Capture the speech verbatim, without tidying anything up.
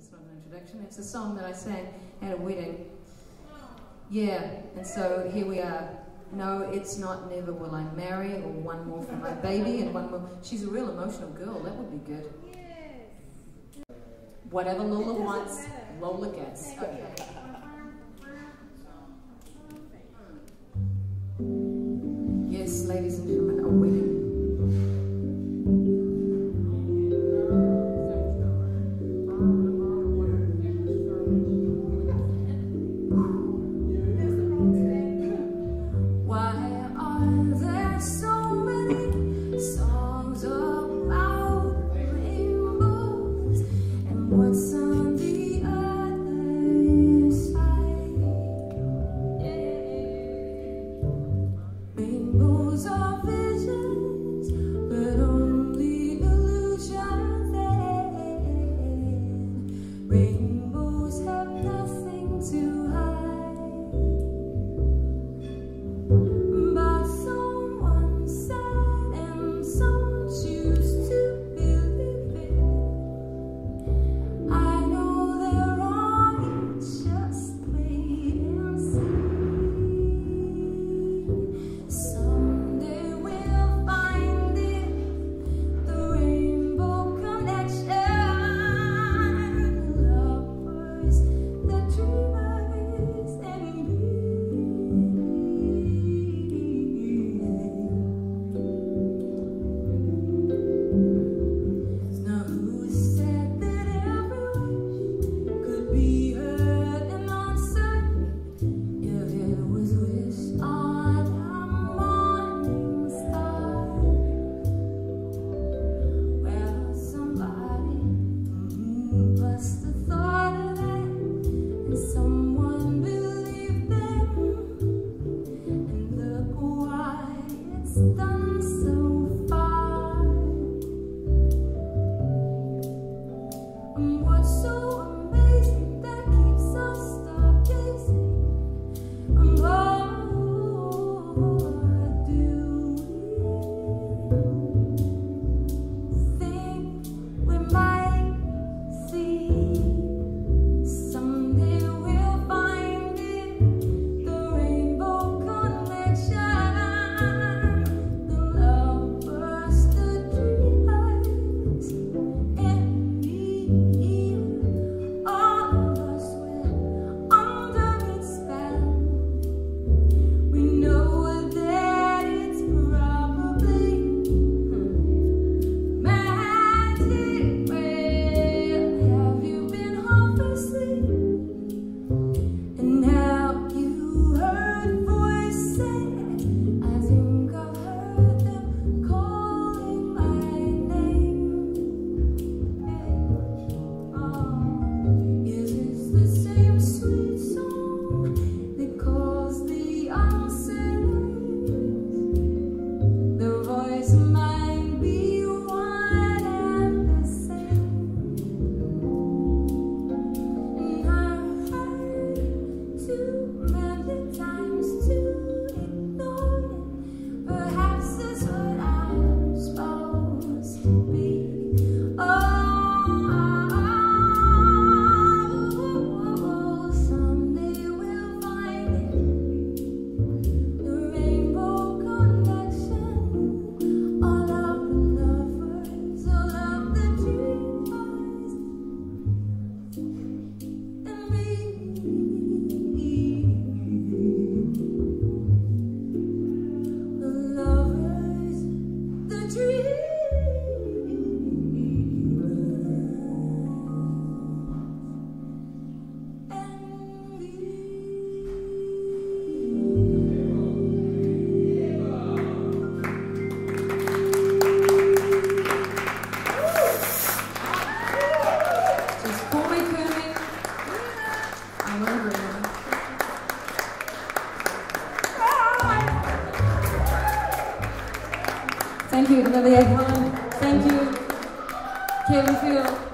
That's not an introduction. It's a song that I sang at a wedding. Yeah, and so here we are. No, it's not never will I marry, or one more for my baby, and one more. She's a real emotional girl. That would be good. Yes. Whatever Lola wants, Lola gets. Okay. Yes, ladies and gentlemen, a wedding. What's on the other side? Rainbows are visions, but only illusions. Rainbows have nothing to hide. But someone said, and some choose to believe it. I know they're wrong, just wait and see. Someday we'll find it, the rainbow connection. Lovers, the dreamers, and me. Now who said be heard and answered if it was wish on a morning star? Well, somebody mm, blessed the thought of that, and someone believed them, and look why it's done so far. And what's so amazing that keeps us stargazing? And what do we think we might see? Someday we'll find it, the rainbow connection. The lovers, the dreamers, and me. All of us were under its spell. We know that it's probably magic. Well, have you been half asleep? And have you heard voices? I think I've heard them calling my name. Oh, is it the same sweet song that calls the unsaved? The voice might be one and the same. And I've heard too many times to ignore it. Perhaps that's what I'm supposed to be. Oh, someday we'll find it, the rainbow connection. All of the lovers, all of the dreamers, and me. The lovers, the dreamers. Just call me Kermit. I'm over it. Thank you, Olivia Helen. Thank you, Kevin Field.